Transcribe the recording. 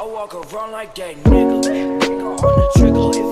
walk around like that nigga. Nigga on the trigger.